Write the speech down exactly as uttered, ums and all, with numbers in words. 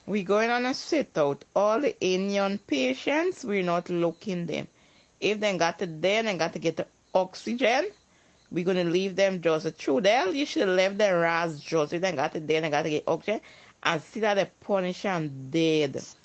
We going on a sit out. All the Indian patients, we're not looking them. If they got to then and got to get the oxygen, we're gonna leave them just through there. You should have left them ras just if they got to then and got to get oxygen and see that they punish them dead.